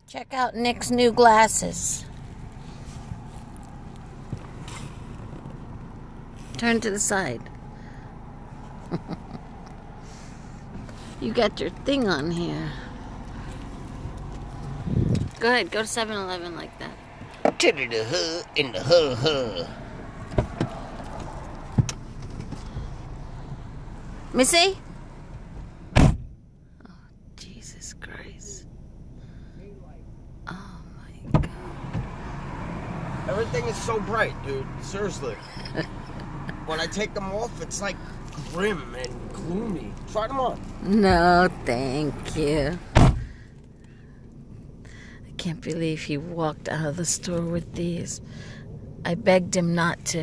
Check out Nick's new glasses. Turn to the side. You got your thing on here. Go ahead, go to 7-Eleven like that. To the huh in the huh. Missy? Oh, Jesus Christ. Oh my God. Everything is so bright, dude. Seriously. When I take them off, it's like grim and gloomy. Try them on. No, thank you. I can't believe he walked out of the store with these. I begged him not to.